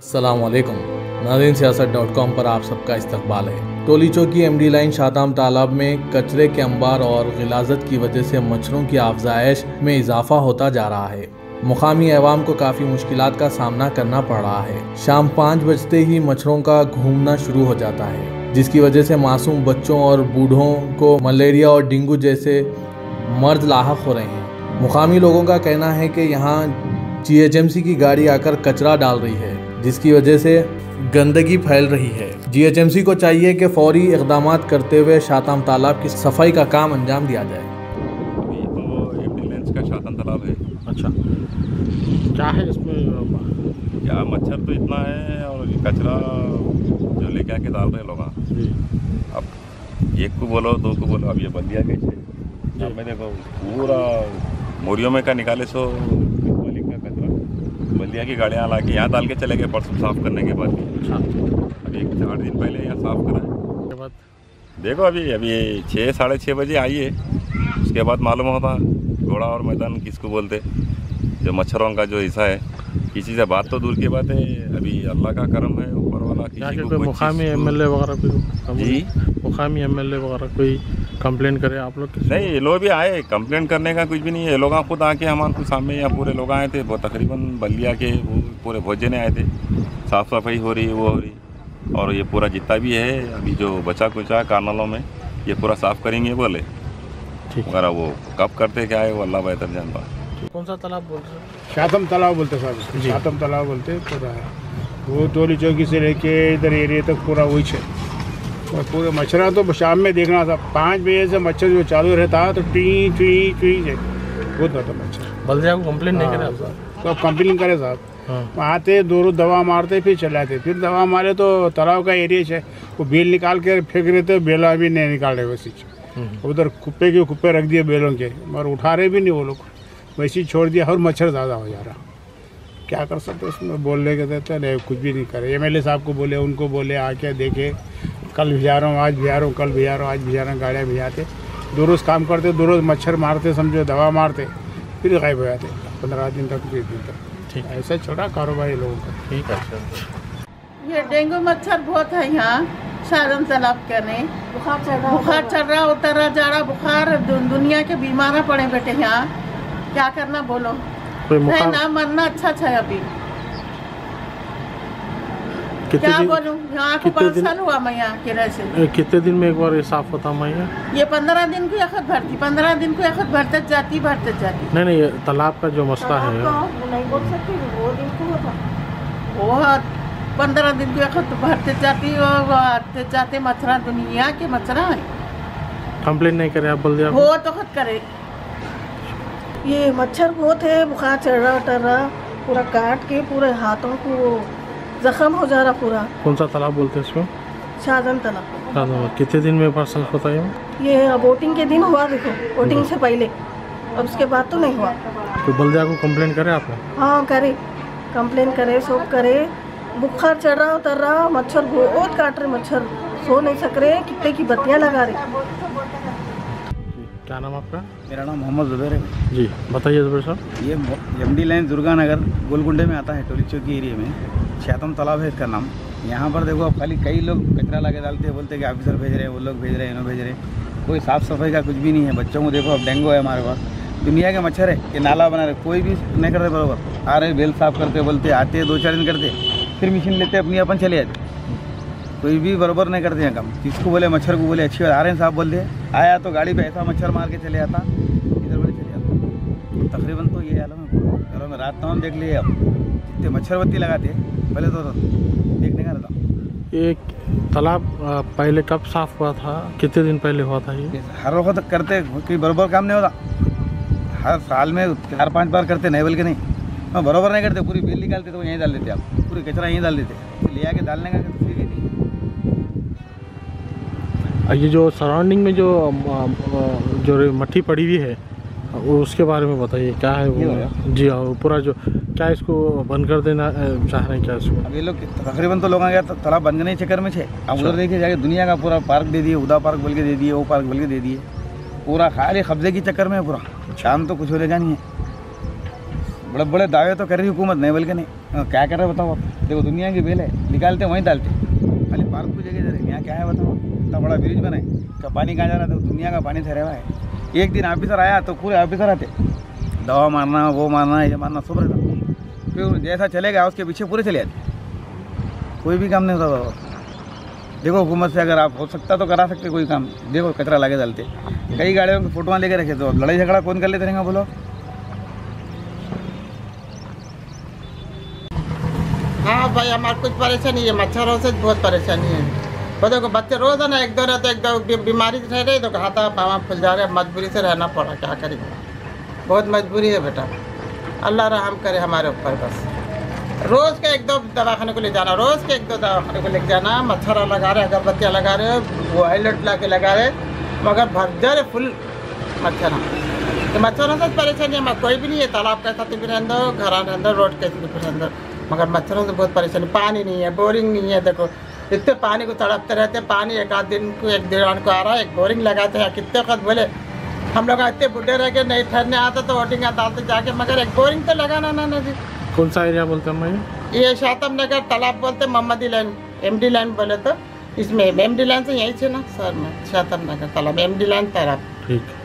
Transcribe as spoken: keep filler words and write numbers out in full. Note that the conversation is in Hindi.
अस्सलामुअलैकुम नाज़रीन, सियासत डॉट कॉम पर आप सबका इस्तकबाल है। टोली चौकी एमडी लाइन शाताम तालाब में कचरे के अंबार और गिलाजत की वजह से मच्छरों की अफजाइश में इजाफा होता जा रहा है। मुकामी अवाम को काफ़ी मुश्किलात का सामना करना पड़ रहा है। शाम पाँच बजते ही मच्छरों का घूमना शुरू हो जाता है, जिसकी वजह से मासूम बच्चों और बूढ़ों को मलेरिया और डेंगू जैसे मर्ज लाहक हो रहे हैं। मुकामी लोगों का कहना है कि यहाँ जी एच एम सी की गाड़ी आकर कचरा डाल रही है, जिसकी वजह से गंदगी फैल रही है। जी एच एम सी को चाहिए कि फौरी इक़दाम करते हुए शातम तालाब की सफाई का काम अंजाम दिया जाए। अभी तो एमडी लाइन का शातम तालाब है। अच्छा, क्या है इसमें? क्या मच्छर तो इतना है और कचरा जो लेके आके डाल रहे लोग। अब एक को बोलो दो को बोलो, अब ये बल्दिया कैसे अब मैं देखो पूरा मोरियों में का निकाले सो का कचरा बल्दिया की गाड़ियाँ ला के यहाँ डाल के चले गए परसों साफ़ करने के बाद। अच्छा, अभी एक आठ दिन पहले यहाँ साफ़ कराए के बाद देखो अभी अभी छः साढ़े छः बजे आई है। उसके बाद मालूम होता घोड़ा और मैदान किसको बोलते, जो मच्छरों का जो हिस्सा है। किसी से बात तो दूर की बात है, अभी अल्लाह का करम है ऊपर वाला। किसी को कोई मुकामी एम एल ए वगैरह कोई जी मुकामी एम एल ए वगैरह कोई कंप्लेन करे आप लोग? नहीं, ये लोग भी आए, कंप्लेंट करने का कुछ भी नहीं है। ये लोग खुद आके हमारे को सामने यहाँ पूरे लोग आए थे, वो तकरीबन बल्दिया के वो पूरे भोजने आए थे। साफ़ सफाई हो रही वो हो रही, और ये पूरा जितना भी है अभी जो बचा कुचा कानालों में ये पूरा साफ़ करेंगे बोले। मगर वो कब करते क्या है वो अल्लाह बेहतर जानता। कौन सा तालाब बोल रहे हैं? शातम तालाब बोलते साहब, शातम तालाब बोलते पूरा है वो। टोली चौकी से लेके इधर एरिया तक पूरा वही है। और पूरे मच्छरा तो शाम में देखना था, पाँच बजे से मच्छर जो चालू रहता तो टी टी टी से बहुत होता मच्छर। बल्दिया को कंप्लेन नहीं करे आप? तो कंप्लेन करे साहब, आते दो रोज दवा मारते फिर चलाते, फिर दवा मारे तो तालाब का एरिया है वो बेल निकाल के फेंक रहे थे, बेला भी नहीं निकाल रहे वैसे। उधर कुप्पे के कुप्पे रख दिए बेलों के, मगर उठा रहे भी नहीं वो लोग, वैसे ही छोड़ दिया। और मच्छर ज़्यादा हो जा रहा, क्या कर सकते उसमें? बोलने के देते नहीं, कुछ भी नहीं करे। एम एल ए साहब को बोले, उनको बोले आके देखे, कल भिजा रहा हूँ आज भिजा रहा हूँ कल भिजा रहा हूँ आज भिजा रहा हूँ, गाड़ियाँ भिजाते, दो रोज़ काम करते, दो रोज़ मच्छर मारते, समझो दवा मारते, फिर गायब हो जाते पंद्रह दिन तक बीस दिन तक। ठीक, ऐसा छोटा कारोबार है लोगों का। ठीक है। ये डेंगू मच्छर बहुत है यहाँ शातम तालाब के नहीं। बुखार चढ़ रहा बुखार चढ़ रहा उतर रहा जा रहा बुखार, दुनिया के बीमार पड़े बेटे यहाँ, क्या करना बोलो? है ना, मरना अच्छा अच्छा। अभी क्या बोलूं, यहाँ को पाँच साल हुआ मैं यहाँ किराए से। कितने दिन में एक बार ये साफ होता मैया? ये पंद्रह दिन को एक भरती, पंद्रह दिन को एक भरते जाती भरते जाती। नहीं नहीं, तालाब का जो मसला है नहीं बोल सकती, वो दिन को होता वो पंद्रह दिन को एक भरते जाती और आते जाते मच्छरा, दुनिया के मच्छरा है। कंप्लेन नहीं करे आप? बल्दिया वो तो खुद करे। ये मच्छर बहुत है, बुखार चढ़ रहा उतर रहा, पूरा काट के पूरे हाथों को जख्म हो जा रहा पूरा। कौन सा तालाब बोलते हैं इसको? शातम तालाब। कितने दिन में बार साफ होता है? ये वोटिंग के दिन हुआ, देखो वोटिंग से पहले, अब उसके बाद तो नहीं हुआ। तो बल्दिया को कंप्लेन करे आपने? हाँ करे, कंप्लेन करे, सब करे। बुखार चढ़ रहा उतर रहा, मच्छर बहुत काट रहे, मच्छर सो नहीं सक रहे, कितने की बत्तियाँ लगा रहे। क्या नाम आपका? मेरा नाम मोहम्मद जुबैर है जी, बताइए जुबैर साहब। ये एमडी लाइन दुर्गा नगर गोलकुंडे में आता है, टोली चौकी एरिया में। शातम तालाब है इसका नाम। यहाँ पर देखो अब खाली कई लोग कचरा ला के डालते हैं, बोलते हैं कि ऑफिसर भेज रहे हैं, वो लोग भेज रहे हैं, इन्हों भेज रहे हैं। कोई साफ़ सफाई का कुछ भी नहीं है। बच्चों को देखो अब डेंगू है हमारे पास, दुनिया के मच्छर है। ये नाला बना रहे, कोई भी नहीं करते बराबर। आ रहे बेल साफ़ करते, बोलते आते दो चार दिन करते, फिर मशीन लेते अपनी अपन चले जाते। कोई भी बराबर नहीं करते हैं काम। किसको बोले, मच्छर को बोले अच्छी बात, आ रहे हैं साहब बोलते, आया तो गाड़ी पे ऐसा मच्छर मार के चले जाता, इधर बोले चले जाता। तकरीबन तो ये आलम है घरों में। रात तमाम देख लिए, अब जितने मच्छरबत्ती लगाते पहले तो देखने का रहता। एक तालाब पहले कब साफ हुआ था? कितने दिन पहले हुआ था ये? हर वक्त करते, कोई बराबर काम नहीं होता। हर साल में चार पाँच बार करते, नहीं बोल के नहीं, मैं बराबर नहीं करते। पूरी बेल निकालते तो यहीं डाल देते, आप पूरी कचरा यहीं डाल देते, ले आके डालने का फिर ही नहीं। ये जो सराउंडिंग में जो जो मट्टी पड़ी हुई है उसके बारे में बताइए, क्या है वो? जी हाँ, पूरा जो क्या इसको बंद कर देना चाह रहे हैं क्या इसको? अब ये लोग तकरीबन तो लोग आ गया तालाब बंद करने के चक्कर में छे। अब उधर देखिए जाके दुनिया का पूरा पार्क दे दिए, उदा पार्क बोल के दे दिए, वो पार्क बोल के दे दिए, पूरा खाली कब्जे के चक्कर में पूरा। शाम तो कुछ हो रहेगा नहीं है। बड़े बड़े दावे तो कर रही हुकूमत नहीं, बल्कि नहीं क्या कर रहे बताओ आप। देखो दुनिया की बेल है, निकालते वहीं डालते, खाली पार्क की जगह दे रहे। यहाँ क्या है बताओ, इतना बड़ा ब्रिज बना है, का पानी कहाँ जा रहा था, दुनिया का पानी ठहरा हुआ है। एक दिन ऑफिसर आया तो पूरे ऑफिसर आते, दवा मारना, वो मारना, ये मारना, सब रहता। फिर जैसा चलेगा उसके पीछे पूरे चले जाते, कोई भी काम नहीं होता। देखो हुकूमत से अगर आप हो सकता तो करा सकते कोई काम। देखो कचरा लगे डालते, कई गाड़ियों की फोटोआँ लेके रखे, तो लड़ाई झगड़ा कौन कर लेते रहेंगे बोलो। हाँ भाई, हमारे कुछ परेशानी है, मच्छरों से बहुत परेशानी है। वो देखो बच्चे रोज है ना, एक दो रहते, एक दो बीमारी रह रही तो हाथा पावा फुल जा रहे, मजबूरी से रहना पड़ा, क्या करेंगे, बहुत मजबूरी है बेटा। अल्लाह रहम करे हमारे ऊपर। बस रोज़ के एक दो दवाखाने को ले जाना, रोज़ के एक दो दवाखाने को ले जाना, मच्छर लगा रहे, अगरबत्तियाँ लगा रहे, वो हाईलाइट ला के लगा रहे, मगर भर जा रहे फुल मच्छर। तो मच्छरों से परेशानी है, कोई भी नहीं है, तालाब कैसा भी रहने दो, घर रहने दो, रोड कैसे भी रहने दो, मगर मच्छरों से बहुत परेशानी। पानी नहीं है, बोरिंग नहीं है, देखो इतने पानी को तड़पते रहते, पानी एक आध दिन को एक डेढ़ को आ रहा है, एक बोरिंग लगाते हैं, कितने वक्त बोले हम लोग इतने बुढ़े रह के नहीं ठहरने आता तो वोटिंग डालते जाके, मगर एक बोरिंग तो लगाना ना ना जी। कौन सा एरिया बोलते हैं मैं? ये शातम नगर तालाब बोलते, मोहम्मदी लाइन, एमडी लाइन बोले तो इसमें एमडी लाइन से यहीं से ना सर में शातम नगर तालाब, एमडी लाइन तालाब। ठीक।